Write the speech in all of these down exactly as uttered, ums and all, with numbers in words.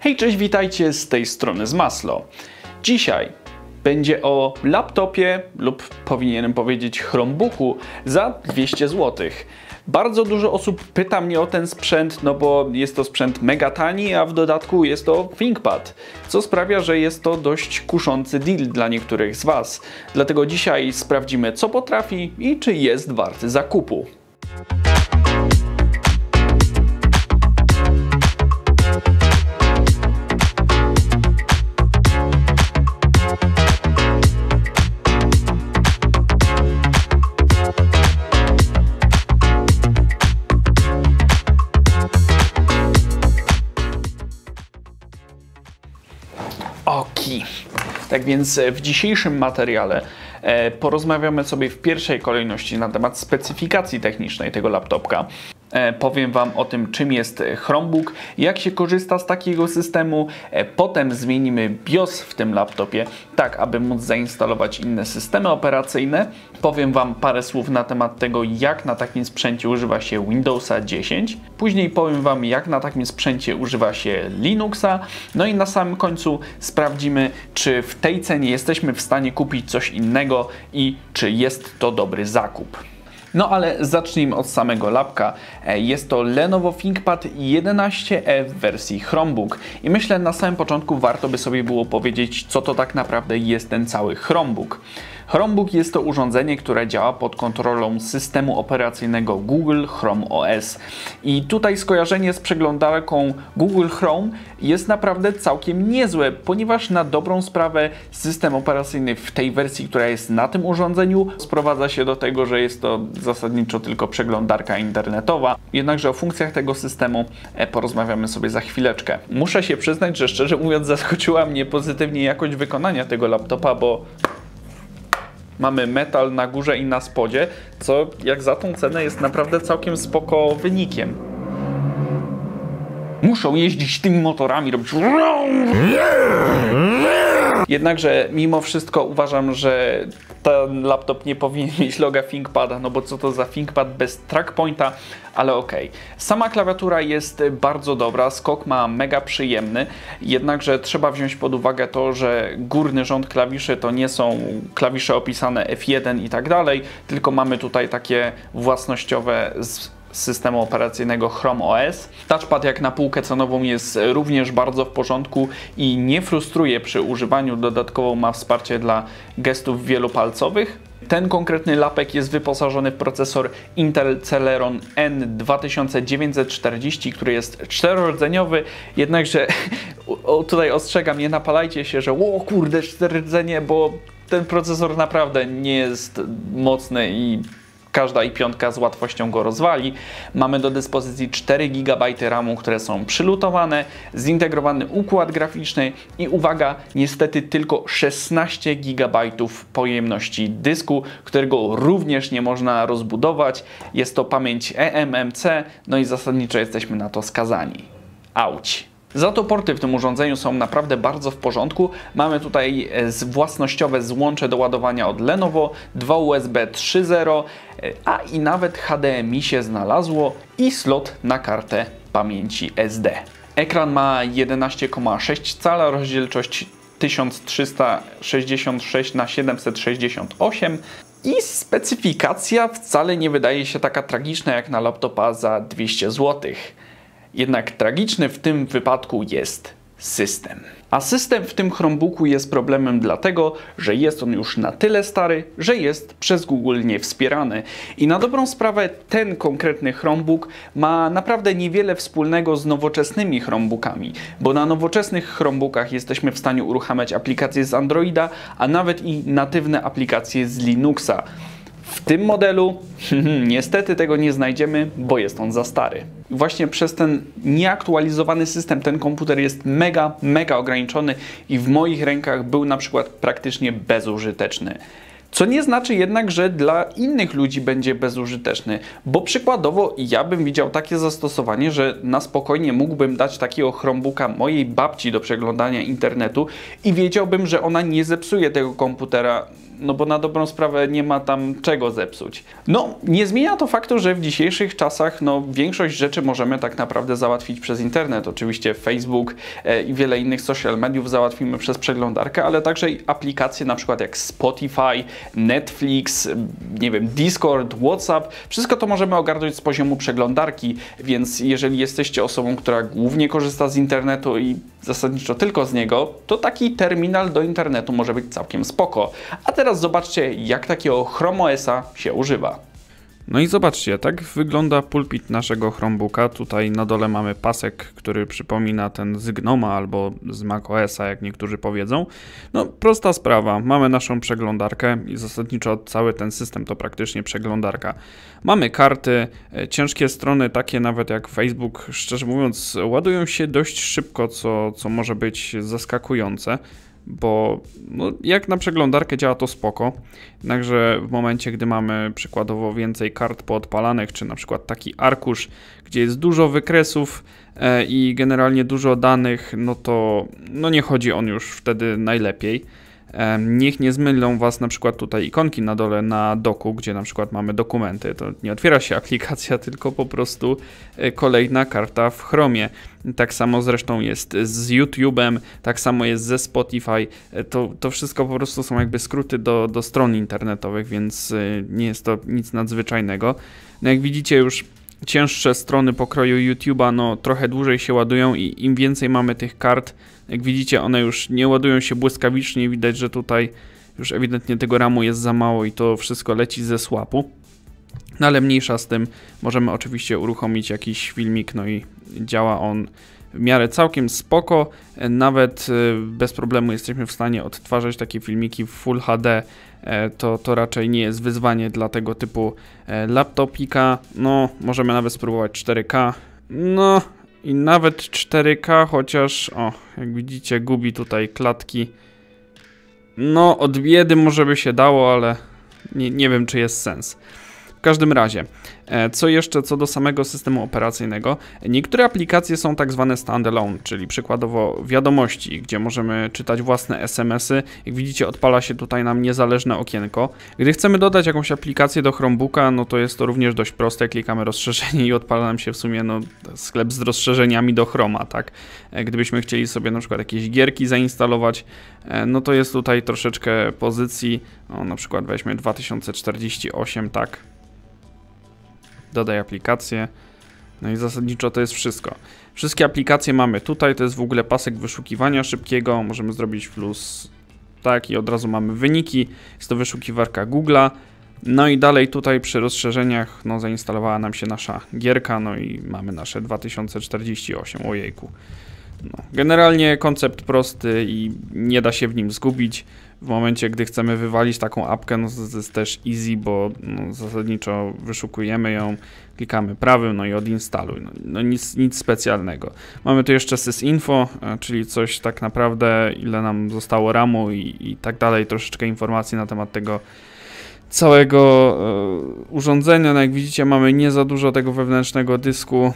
Hej, cześć, witajcie z tej strony z Maslo. Dzisiaj będzie o laptopie lub powinienem powiedzieć Chromebooku za dwieście złotych. Bardzo dużo osób pyta mnie o ten sprzęt, no bo jest to sprzęt mega tani, a w dodatku jest to ThinkPad, co sprawia, że jest to dość kuszący deal dla niektórych z Was. Dlatego dzisiaj sprawdzimy, co potrafi i czy jest warty zakupu. Oki. Tak więc w dzisiejszym materiale e, porozmawiamy sobie w pierwszej kolejności na temat specyfikacji technicznej tego laptopka. E, powiem Wam o tym, czym jest Chromebook, jak się korzysta z takiego systemu. E, potem zmienimy BIOS w tym laptopie, tak aby móc zainstalować inne systemy operacyjne. Powiem Wam parę słów na temat tego, jak na takim sprzęcie używa się Windowsa dziesięć. Później powiem Wam, jak na takim sprzęcie używa się Linuxa. No i na samym końcu sprawdzimy, czy w tej cenie jesteśmy w stanie kupić coś innego i czy jest to dobry zakup. No ale zacznijmy od samego lapka. Jest to Lenovo ThinkPad jedenaście E w wersji Chromebook. I myślę, na samym początku warto by sobie było powiedzieć, co to tak naprawdę jest ten cały Chromebook. Chromebook jest to urządzenie, które działa pod kontrolą systemu operacyjnego Google Chrome O S. I tutaj skojarzenie z przeglądarką Google Chrome jest naprawdę całkiem niezłe, ponieważ na dobrą sprawę system operacyjny w tej wersji, która jest na tym urządzeniu, sprowadza się do tego, że jest to zasadniczo tylko przeglądarka internetowa. Jednakże o funkcjach tego systemu porozmawiamy sobie za chwileczkę. Muszę się przyznać, że szczerze mówiąc zaskoczyła mnie pozytywnie jakość wykonania tego laptopa, bo mamy metal na górze i na spodzie, co jak za tą cenę jest naprawdę całkiem spoko wynikiem. Muszą jeździć tymi motorami, robić... Jednakże mimo wszystko uważam, że ten laptop nie powinien mieć loga ThinkPada, no bo co to za ThinkPad bez trackpointa, ale okej. Okay. Sama klawiatura jest bardzo dobra, skok ma mega przyjemny, jednakże trzeba wziąć pod uwagę to, że górny rząd klawiszy to nie są klawisze opisane F jeden i tak dalej, tylko mamy tutaj takie własnościowe z systemu operacyjnego Chrome O S. Touchpad jak na półkę cenową jest również bardzo w porządku i nie frustruje przy używaniu. Dodatkowo ma wsparcie dla gestów wielopalcowych. Ten konkretny lapek jest wyposażony w procesor Intel Celeron N dwa tysiące dziewięćset czterdzieści, który jest czterorodzeniowy, jednakże tutaj ostrzegam, nie napalajcie się, że o kurde, cztery rdzenie, bo ten procesor naprawdę nie jest mocny i każda i piątka z łatwością go rozwali. Mamy do dyspozycji cztery gigabajty ramu, które są przylutowane, zintegrowany układ graficzny i uwaga, niestety tylko szesnaście gigabajtów pojemności dysku, którego również nie można rozbudować. Jest to pamięć E M M C, no i zasadniczo jesteśmy na to skazani. Auć. Za to porty w tym urządzeniu są naprawdę bardzo w porządku. Mamy tutaj własnościowe złącze do ładowania od Lenovo, dwa U S B trzy zero, a i nawet H D M I się znalazło i slot na kartę pamięci S D. Ekran ma jedenaście przecinek sześć cala, rozdzielczość tysiąc trzysta sześćdziesiąt sześć na siedemset sześćdziesiąt osiem i specyfikacja wcale nie wydaje się taka tragiczna jak na laptopa za dwieście złotych. Jednak tragiczny w tym wypadku jest system. A system w tym Chromebooku jest problemem dlatego, że jest on już na tyle stary, że jest przez Google niewspierany. I na dobrą sprawę ten konkretny Chromebook ma naprawdę niewiele wspólnego z nowoczesnymi Chromebookami, bo na nowoczesnych Chromebookach jesteśmy w stanie uruchamiać aplikacje z Androida, a nawet i natywne aplikacje z Linuxa. W tym modelu niestety tego nie znajdziemy, bo jest on za stary. Właśnie przez ten nieaktualizowany system ten komputer jest mega, mega ograniczony i w moich rękach był na przykład praktycznie bezużyteczny. Co nie znaczy jednak, że dla innych ludzi będzie bezużyteczny, bo przykładowo ja bym widział takie zastosowanie, że na spokojnie mógłbym dać takiego Chromebooka mojej babci do przeglądania internetu i wiedziałbym, że ona nie zepsuje tego komputera no bo na dobrą sprawę nie ma tam czego zepsuć. No, nie zmienia to faktu, że w dzisiejszych czasach no, większość rzeczy możemy tak naprawdę załatwić przez internet. Oczywiście Facebook e, i wiele innych social mediów załatwimy przez przeglądarkę, ale także i aplikacje na przykład jak Spotify, Netflix, nie wiem, Discord, WhatsApp. Wszystko to możemy ogarnąć z poziomu przeglądarki, więc jeżeli jesteście osobą, która głównie korzysta z internetu i zasadniczo tylko z niego, to taki terminal do internetu może być całkiem spoko. A teraz zobaczcie, jak takiego Chrome O S a się używa. No i zobaczcie, tak wygląda pulpit naszego Chromebooka. Tutaj na dole mamy pasek, który przypomina ten z Gnoma albo z macOS a, jak niektórzy powiedzą. No prosta sprawa, mamy naszą przeglądarkę i zasadniczo cały ten system to praktycznie przeglądarka. Mamy karty, ciężkie strony takie nawet jak Facebook, szczerze mówiąc, ładują się dość szybko, co, co może być zaskakujące. Bo no, jak na przeglądarkę działa to spoko, jednakże w momencie, gdy mamy przykładowo więcej kart poodpalanych, czy na przykład taki arkusz, gdzie jest dużo wykresów e, i generalnie dużo danych, no to no nie chodzi on już wtedy najlepiej. E, niech nie zmylą Was na przykład tutaj ikonki na dole na doku, gdzie na przykład mamy dokumenty. To nie otwiera się aplikacja, tylko po prostu e, kolejna karta w Chromie. Tak samo zresztą jest z YouTube'em, tak samo jest ze Spotify. To, to wszystko po prostu są jakby skróty do, do stron internetowych, więc nie jest to nic nadzwyczajnego. No jak widzicie już cięższe strony pokroju YouTube'a no trochę dłużej się ładują i im więcej mamy tych kart, jak widzicie one już nie ładują się błyskawicznie, widać, że tutaj już ewidentnie tego ramu jest za mało i to wszystko leci ze słapu. No ale mniejsza z tym, możemy oczywiście uruchomić jakiś filmik, no i działa on w miarę całkiem spoko. Nawet bez problemu jesteśmy w stanie odtwarzać takie filmiki w Full H D. To, to raczej nie jest wyzwanie dla tego typu laptopika. No, możemy nawet spróbować cztery K. No i nawet cztery K, chociaż o, jak widzicie, gubi tutaj klatki. No, od biedy może by się dało, ale nie, nie wiem, czy jest sens. W każdym razie, co jeszcze co do samego systemu operacyjnego, niektóre aplikacje są tak zwane standalone, czyli przykładowo wiadomości, gdzie możemy czytać własne es em esy. Jak widzicie, odpala się tutaj nam niezależne okienko. Gdy chcemy dodać jakąś aplikację do Chromebooka, no to jest to również dość proste, klikamy rozszerzenie i odpala nam się w sumie no, sklep z rozszerzeniami do Chroma, tak? Gdybyśmy chcieli sobie na przykład jakieś gierki zainstalować, no to jest tutaj troszeczkę pozycji, o, na przykład weźmy dwa tysiące czterdzieści osiem, tak? Dodaj aplikację, no i zasadniczo to jest wszystko. Wszystkie aplikacje mamy tutaj, to jest w ogóle pasek wyszukiwania szybkiego, możemy zrobić plus tak i od razu mamy wyniki, jest to wyszukiwarka Google'a. No i dalej tutaj przy rozszerzeniach no, zainstalowała nam się nasza gierka, no i mamy nasze dwa tysiące czterdzieści osiem, ojejku. No, generalnie koncept prosty i nie da się w nim zgubić. W momencie, gdy chcemy wywalić taką apkę, no to jest też easy, bo no, zasadniczo wyszukujemy ją, klikamy prawym, no i odinstaluj. No, no nic, nic specjalnego. Mamy tu jeszcze sysinfo, czyli coś tak naprawdę, ile nam zostało ramu i, i tak dalej, troszeczkę informacji na temat tego całego e, urządzenia. No jak widzicie, mamy nie za dużo tego wewnętrznego dysku.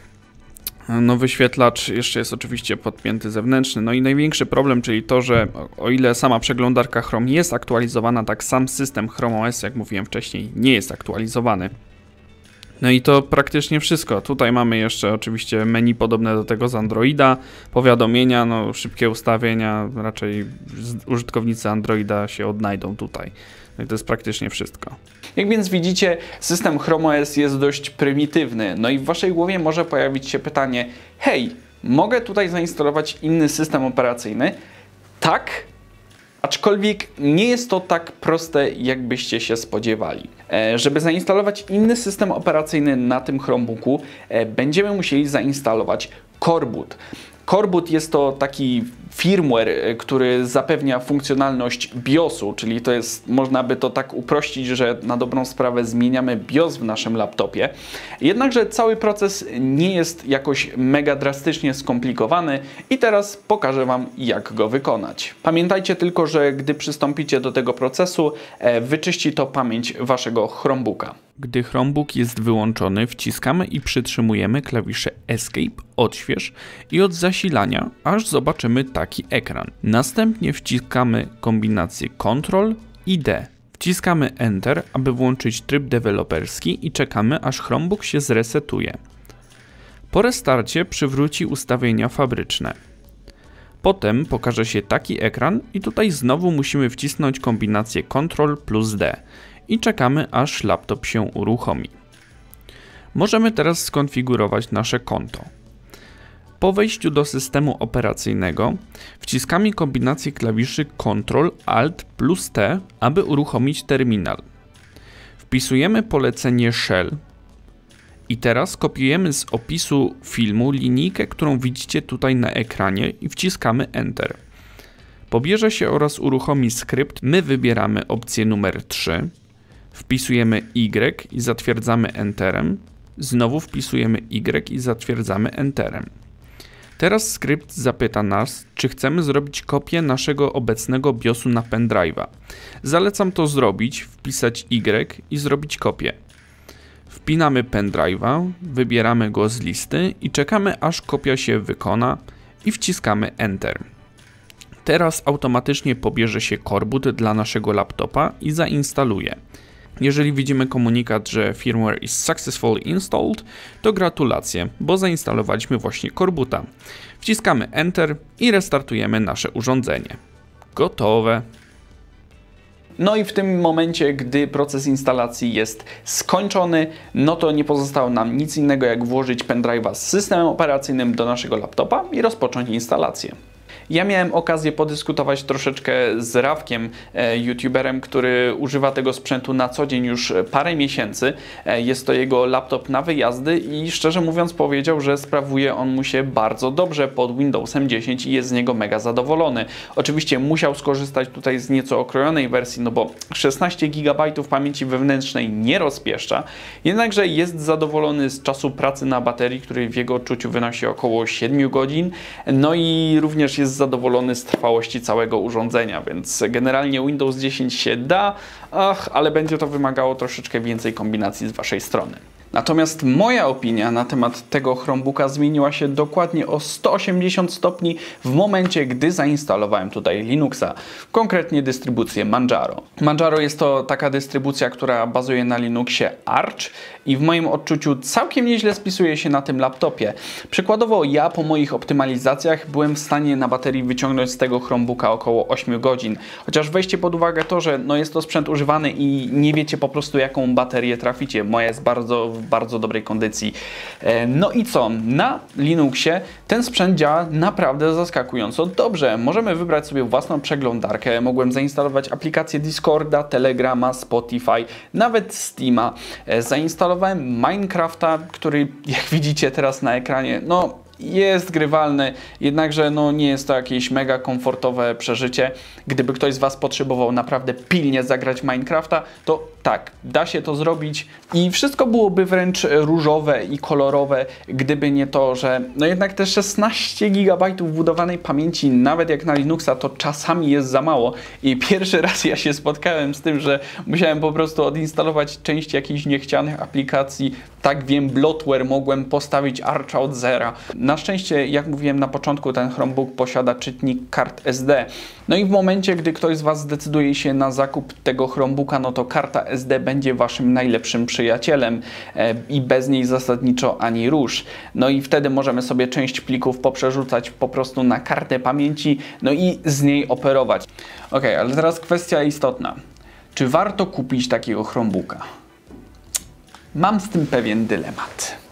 No wyświetlacz jeszcze jest oczywiście podpięty zewnętrzny. No i największy problem, czyli to, że o ile sama przeglądarka Chrome jest aktualizowana, tak sam system Chrome O S, jak mówiłem wcześniej, nie jest aktualizowany. No i to praktycznie wszystko. Tutaj mamy jeszcze oczywiście menu podobne do tego z Androida, powiadomienia, no szybkie ustawienia, raczej użytkownicy Androida się odnajdą tutaj. No i to jest praktycznie wszystko. Jak więc widzicie, system Chrome O S jest dość prymitywny. No i w waszej głowie może pojawić się pytanie: hej, mogę tutaj zainstalować inny system operacyjny? Tak, aczkolwiek nie jest to tak proste, jakbyście się spodziewali. E, żeby zainstalować inny system operacyjny na tym Chromebooku, e, będziemy musieli zainstalować Coreboot. Coreboot jest to taki firmware, który zapewnia funkcjonalność biosu, czyli to jest, można by to tak uprościć, że na dobrą sprawę zmieniamy bios w naszym laptopie. Jednakże cały proces nie jest jakoś mega drastycznie skomplikowany i teraz pokażę Wam, jak go wykonać. Pamiętajcie tylko, że gdy przystąpicie do tego procesu, wyczyści to pamięć Waszego Chromebooka. Gdy Chromebook jest wyłączony, wciskamy i przytrzymujemy klawisze Escape, odśwież i od zasilania, aż zobaczymy taki ekran. Następnie wciskamy kombinację Ctrl, i D. Wciskamy Enter, aby włączyć tryb deweloperski i czekamy, aż Chromebook się zresetuje. Po restarcie przywróci ustawienia fabryczne. Potem pokaże się taki ekran i tutaj znowu musimy wcisnąć kombinację Ctrl plus D i czekamy, aż laptop się uruchomi. Możemy teraz skonfigurować nasze konto. Po wejściu do systemu operacyjnego wciskamy kombinację klawiszy Ctrl Alt plus T, aby uruchomić terminal. Wpisujemy polecenie Shell i teraz kopiujemy z opisu filmu linijkę, którą widzicie tutaj na ekranie i wciskamy Enter. Pobierze się oraz uruchomi skrypt. My wybieramy opcję numer trzy, wpisujemy Y i zatwierdzamy Enterem. Znowu wpisujemy Y i zatwierdzamy Enterem. Teraz skrypt zapyta nas, czy chcemy zrobić kopię naszego obecnego biosu na pendrive'a. Zalecam to zrobić, wpisać Y i zrobić kopię. Wpinamy pendrive'a, wybieramy go z listy i czekamy, aż kopia się wykona i wciskamy Enter. Teraz automatycznie pobierze się korbut dla naszego laptopa i zainstaluje. Jeżeli widzimy komunikat, że firmware is successfully installed, to gratulacje, bo zainstalowaliśmy właśnie korbuta. Wciskamy Enter i restartujemy nasze urządzenie. Gotowe. No i w tym momencie, gdy proces instalacji jest skończony, no to nie pozostało nam nic innego, jak włożyć pendrive'a z systemem operacyjnym do naszego laptopa i rozpocząć instalację. Ja miałem okazję podyskutować troszeczkę z Rawkiem, e, youtuberem, który używa tego sprzętu na co dzień już parę miesięcy. E, jest to jego laptop na wyjazdy i szczerze mówiąc powiedział, że sprawuje on mu się bardzo dobrze pod Windowsem dziesięć i jest z niego mega zadowolony. Oczywiście musiał skorzystać tutaj z nieco okrojonej wersji, no bo szesnaście gigabajtów pamięci wewnętrznej nie rozpieszcza, jednakże jest zadowolony z czasu pracy na baterii, który w jego odczuciu wynosi około siedmiu godzin, no i również jest zadowolony z trwałości całego urządzenia, więc generalnie Windows dziesięć się da, ach, ale będzie to wymagało troszeczkę więcej kombinacji z Waszej strony. Natomiast moja opinia na temat tego Chromebooka zmieniła się dokładnie o sto osiemdziesiąt stopni w momencie, gdy zainstalowałem tutaj Linuxa, konkretnie dystrybucję Manjaro. Manjaro jest to taka dystrybucja, która bazuje na Linuxie Arch i w moim odczuciu całkiem nieźle spisuje się na tym laptopie. Przykładowo ja po moich optymalizacjach byłem w stanie na baterii wyciągnąć z tego Chromebooka około ośmiu godzin. Chociaż weźcie pod uwagę to, że no jest to sprzęt używany i nie wiecie po prostu, jaką baterię traficie. Moja jest bardzo w bardzo dobrej kondycji. No i co? Na Linuxie ten sprzęt działa naprawdę zaskakująco dobrze. Możemy wybrać sobie własną przeglądarkę. Mogłem zainstalować aplikację Discorda, Telegrama, Spotify, nawet Steama. Zainstalowałem Minecrafta, który jak widzicie teraz na ekranie, no jest grywalny, jednakże no, nie jest to jakieś mega komfortowe przeżycie. Gdyby ktoś z Was potrzebował naprawdę pilnie zagrać Minecrafta, to tak, da się to zrobić i wszystko byłoby wręcz różowe i kolorowe, gdyby nie to, że no jednak te szesnaście gigabajtów wbudowanej pamięci, nawet jak na Linuxa, to czasami jest za mało i pierwszy raz ja się spotkałem z tym, że musiałem po prostu odinstalować część jakichś niechcianych aplikacji. Tak wiem, bloatware mogłem postawić Archa od zera. Na szczęście, jak mówiłem na początku, ten Chromebook posiada czytnik kart S D. No i w momencie, gdy ktoś z Was zdecyduje się na zakup tego Chromebooka, no to karta S D będzie Waszym najlepszym przyjacielem e, i bez niej zasadniczo ani rusz. No i wtedy możemy sobie część plików poprzerzucać po prostu na kartę pamięci, no i z niej operować. Ok, ale teraz kwestia istotna. Czy warto kupić takiego Chromebooka? Mam z tym pewien dylemat.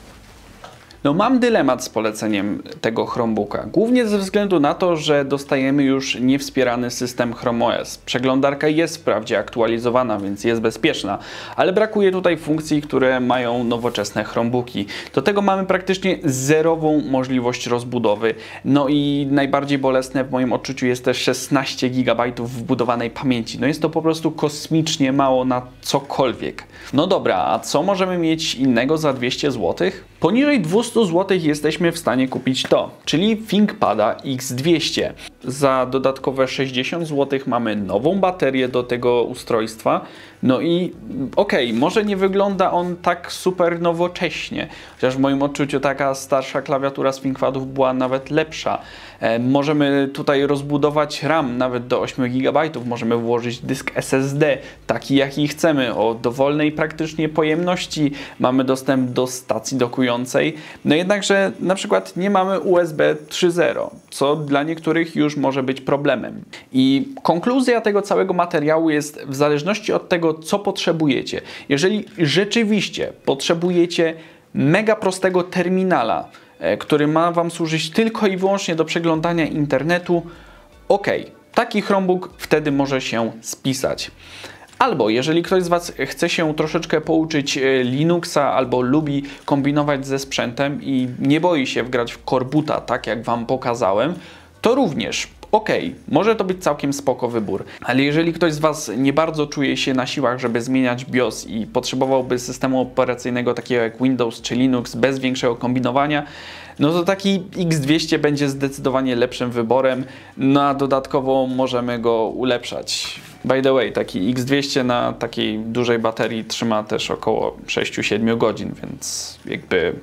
No mam dylemat z poleceniem tego Chromebooka, głównie ze względu na to, że dostajemy już niewspierany system Chrome O S. Przeglądarka jest wprawdzie aktualizowana, więc jest bezpieczna, ale brakuje tutaj funkcji, które mają nowoczesne Chromebooki. Do tego mamy praktycznie zerową możliwość rozbudowy. No i najbardziej bolesne w moim odczuciu jest też szesnaście gigabajtów wbudowanej pamięci. No jest to po prostu kosmicznie mało na cokolwiek. No dobra, a co możemy mieć innego za dwieście złotych? Poniżej dwieście złotych jesteśmy w stanie kupić to, czyli ThinkPada X dwieście. Za dodatkowe sześćdziesiąt złotych mamy nową baterię do tego ustrojstwa. No i okej, okay, może nie wygląda on tak super nowocześnie, chociaż w moim odczuciu taka starsza klawiatura z ThinkPadów była nawet lepsza. Możemy tutaj rozbudować RAM nawet do ośmiu gigabajtów, możemy włożyć dysk S S D, taki jaki chcemy, o dowolnej praktycznie pojemności, mamy dostęp do stacji dokującej, no jednakże na przykład nie mamy U S B trzy zero, co dla niektórych już może być problemem. I konkluzja tego całego materiału jest w zależności od tego, co potrzebujecie. Jeżeli rzeczywiście potrzebujecie mega prostego terminala, który ma Wam służyć tylko i wyłącznie do przeglądania internetu, ok, taki Chromebook wtedy może się spisać. Albo jeżeli ktoś z Was chce się troszeczkę pouczyć Linuxa albo lubi kombinować ze sprzętem i nie boi się wgrać w Corbuta, tak jak Wam pokazałem, to również ok, może to być całkiem spoko wybór. Ale jeżeli ktoś z Was nie bardzo czuje się na siłach, żeby zmieniać BIOS i potrzebowałby systemu operacyjnego takiego jak Windows czy Linux bez większego kombinowania, no to taki X dwieście będzie zdecydowanie lepszym wyborem, no a dodatkowo możemy go ulepszać. By the way, taki X dwieście na takiej dużej baterii trzyma też około sześć do siedmiu godzin, więc jakby...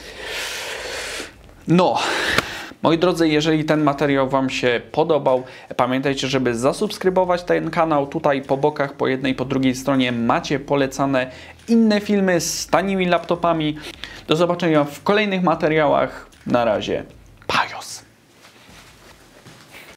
No... Moi drodzy, jeżeli ten materiał Wam się podobał, pamiętajcie, żeby zasubskrybować ten kanał. Tutaj po bokach, po jednej, po drugiej stronie macie polecane inne filmy z tanimi laptopami. Do zobaczenia w kolejnych materiałach. Na razie. Pajos!